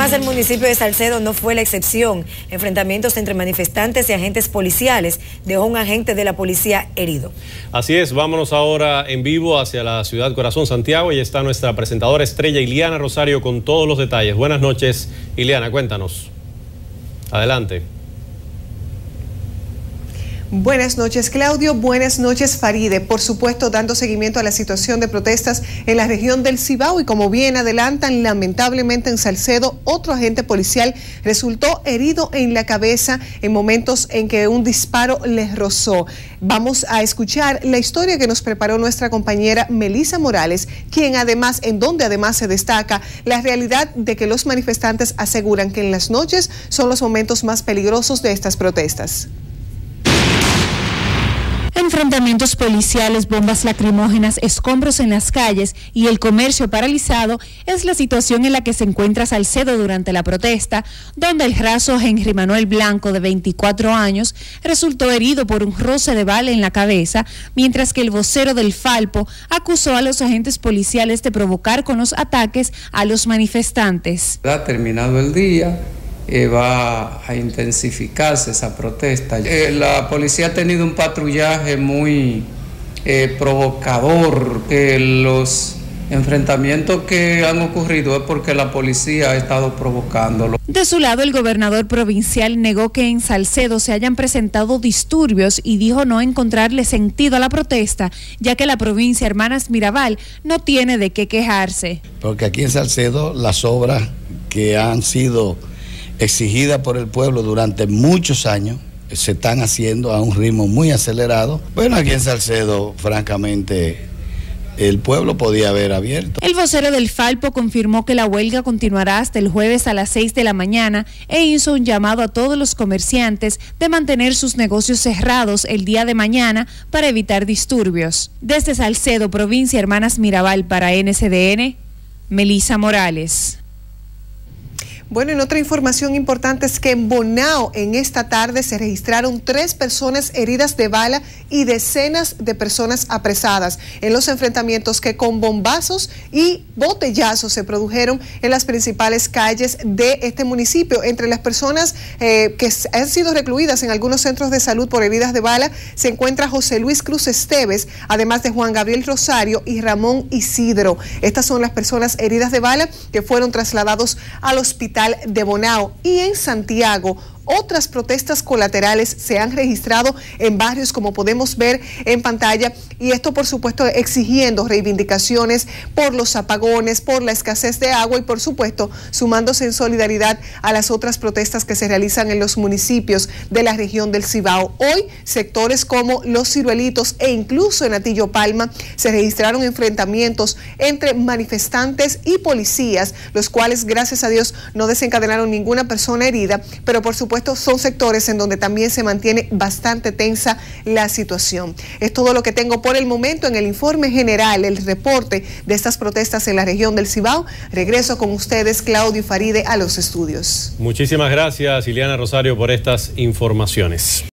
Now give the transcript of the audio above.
Además, el municipio de Salcedo no fue la excepción. Enfrentamientos entre manifestantes y agentes policiales dejó un agente de la policía herido. Así es, vámonos ahora en vivo hacia la ciudad corazón Santiago y está nuestra presentadora estrella Iliana Rosario con todos los detalles. Buenas noches, Iliana, cuéntanos. Adelante. Buenas noches, Claudio. Buenas noches, Faride. Por supuesto, dando seguimiento a la situación de protestas en la región del Cibao y como bien adelantan, lamentablemente en Salcedo, otro agente policial resultó herido en la cabeza en momentos en que un disparo les rozó. Vamos a escuchar la historia que nos preparó nuestra compañera Melissa Morales, en donde además se destaca la realidad de que los manifestantes aseguran que en las noches son los momentos más peligrosos de estas protestas. Enfrentamientos policiales, bombas lacrimógenas, escombros en las calles y el comercio paralizado es la situación en la que se encuentra Salcedo durante la protesta, donde el raso Henry Manuel Blanco, de 24 años, resultó herido por un roce de bala en la cabeza, mientras que el vocero del Falpo acusó a los agentes policiales de provocar con los ataques a los manifestantes. Ha terminado el día. Va a intensificarse esa protesta. La policía ha tenido un patrullaje muy provocador. Los enfrentamientos que han ocurrido es porque la policía ha estado provocándolo. De su lado, el gobernador provincial negó que en Salcedo se hayan presentado disturbios y dijo no encontrarle sentido a la protesta, ya que la provincia Hermanas Mirabal no tiene de qué quejarse. Porque aquí en Salcedo las obras que han sido exigida por el pueblo durante muchos años, se están haciendo a un ritmo muy acelerado. Bueno, aquí en Salcedo, francamente, el pueblo podía haber abierto. El vocero del Falpo confirmó que la huelga continuará hasta el jueves a las 6 de la mañana e hizo un llamado a todos los comerciantes de mantener sus negocios cerrados el día de mañana para evitar disturbios. Desde Salcedo, provincia Hermanas Mirabal, para NCDN, Melissa Morales. Bueno, en otra información importante es que en Bonao en esta tarde se registraron 3 personas heridas de bala y decenas de personas apresadas en los enfrentamientos que con bombazos y botellazos se produjeron en las principales calles de este municipio. Entre las personas que han sido recluidas en algunos centros de salud por heridas de bala se encuentra José Luis Cruz Esteves, además de Juan Gabriel Rosario y Ramón Isidro. Estas son las personas heridas de bala que fueron trasladados al hospital de Bonao. Y en Santiago, otras protestas colaterales se han registrado en barrios, como podemos ver en pantalla, y esto por supuesto exigiendo reivindicaciones por los apagones, por la escasez de agua y por supuesto sumándose en solidaridad a las otras protestas que se realizan en los municipios de la región del Cibao. Hoy, sectores como Los Ciruelitos e incluso en Atillo Palma se registraron enfrentamientos entre manifestantes y policías, los cuales gracias a Dios no desencadenaron ninguna persona herida, pero por supuesto son sectores en donde también se mantiene bastante tensa la situación. Es todo lo que tengo por el momento en el informe general, el reporte de estas protestas en la región del Cibao. Regreso con ustedes, Claudio y Faride, a los estudios. Muchísimas gracias, Iliana Rosario, por estas informaciones.